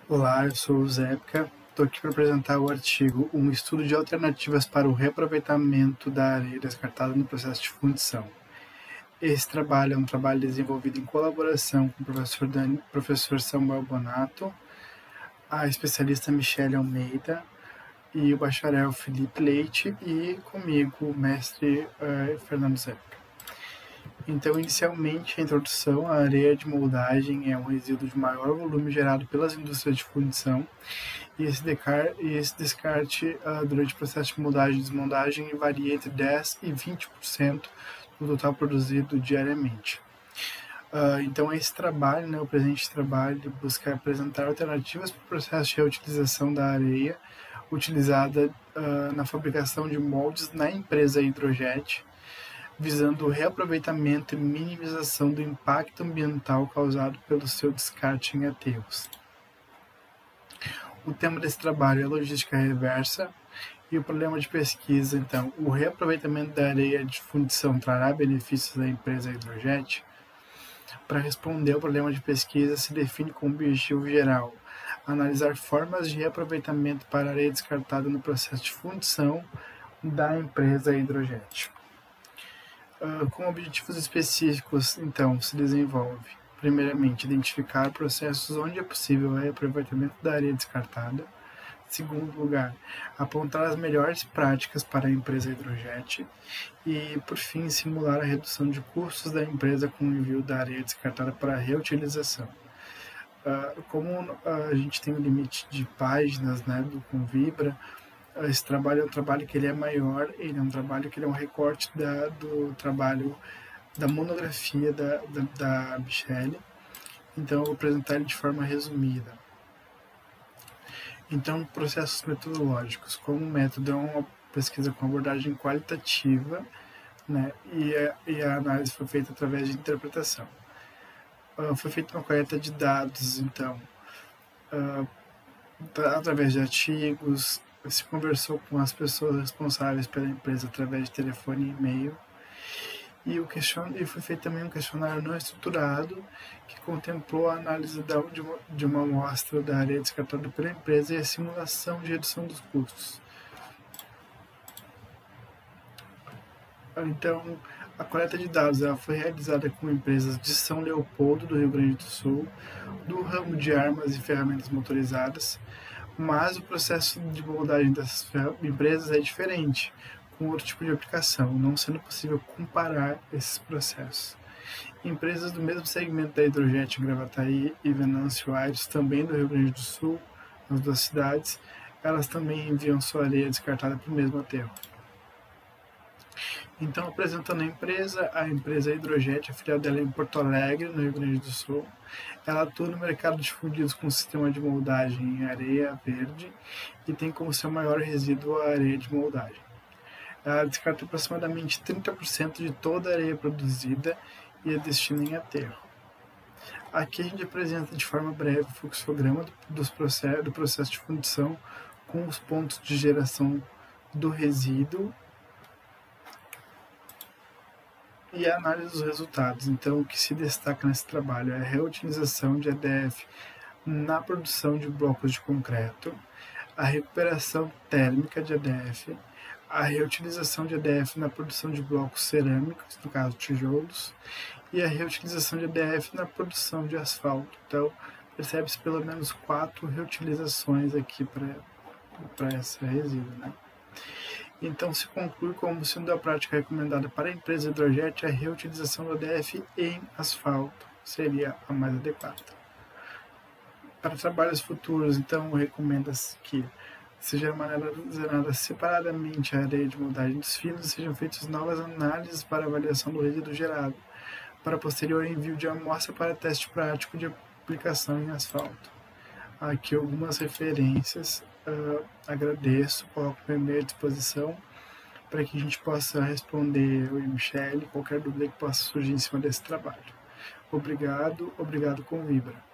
Olá, eu sou o Zépica. Estou aqui para apresentar o artigo Um estudo de alternativas para o reaproveitamento da areia descartada no processo de fundição. Esse trabalho é um trabalho desenvolvido em colaboração com o professor Samuel Bonato, a especialista Michele Almeida e o bacharel Felipe Leite e comigo, o mestre Fernando Zépica. Então, inicialmente, a introdução, a areia de moldagem é um resíduo de maior volume gerado pelas indústrias de fundição e esse descarte durante o processo de moldagem e desmoldagem varia entre 10% e 20% do total produzido diariamente. Então, esse trabalho, o presente trabalho, busca apresentar alternativas para o processo de reutilização da areia utilizada na fabricação de moldes na empresa Hidrojet, visando o reaproveitamento e minimização do impacto ambiental causado pelo seu descarte em aterros. O tema desse trabalho é logística reversa e o problema de pesquisa, então, o reaproveitamento da areia de fundição trará benefícios à empresa Hidrojet? Para responder ao problema de pesquisa, se define como objetivo geral analisar formas de reaproveitamento para areia descartada no processo de fundição da empresa Hidrojet. Com objetivos específicos, então, se desenvolve, primeiramente, identificar processos onde é possível o reaproveitamento da areia descartada. Segundo lugar, apontar as melhores práticas para a empresa Hidrojet. E, por fim, simular a redução de custos da empresa com o envio da areia descartada para a reutilização. Como a gente tem um limite de páginas do Convibra, esse trabalho é um trabalho que ele é maior, ele é um trabalho que ele é um recorte do trabalho da monografia da Michele, então eu vou apresentar ele de forma resumida. Então, processos metodológicos. Como método é uma pesquisa com abordagem qualitativa, e a análise foi feita através de interpretação. Foi feita uma coleta de dados, então, através de artigos, se conversou com as pessoas responsáveis pela empresa através de telefone e e-mail, e foi feito também um questionário não estruturado que contemplou a análise de uma amostra da areia descartada pela empresa e a simulação de redução dos custos. Então, a coleta de dados foi realizada com empresas de São Leopoldo, do Rio Grande do Sul, do ramo de armas e ferramentas motorizadas, mas o processo de moldagem dessas empresas é diferente, com outro tipo de aplicação, não sendo possível comparar esses processos. Empresas do mesmo segmento da Hidrojet em Gravataí e Venâncio Aires, também do Rio Grande do Sul, nas duas cidades, elas também enviam sua areia descartada para o mesmo aterro. Então, apresentando a empresa Hidrojet, a filial dela é em Porto Alegre, no Rio Grande do Sul. Ela atua no mercado de fundidos com sistema de moldagem em areia verde e tem como seu maior resíduo a areia de moldagem. Ela descarta aproximadamente 30% de toda a areia produzida e a destina em aterro. Aqui a gente apresenta de forma breve o fluxograma do processo de fundição com os pontos de geração do resíduo e a análise dos resultados. Então, o que se destaca nesse trabalho é a reutilização de EDF na produção de blocos de concreto, a recuperação térmica de EDF, a reutilização de EDF na produção de blocos cerâmicos, no caso tijolos, e a reutilização de EDF na produção de asfalto. Então, percebe-se pelo menos 4 reutilizações aqui para esse resíduo. Então, se conclui como sendo a prática recomendada para a empresa Hidrojet a reutilização do EDF em asfalto, seria a mais adequada. Para trabalhos futuros, então, recomenda-se que seja armazenada separadamente a areia de moldagem dos finos e sejam feitas novas análises para avaliação do resíduo gerado, para posterior envio de amostra para teste prático de aplicação em asfalto. Aqui algumas referências, agradeço, coloco o e-mail à disposição para que a gente possa responder eu e Michele qualquer dúvida que possa surgir em cima desse trabalho. Obrigado Convibra.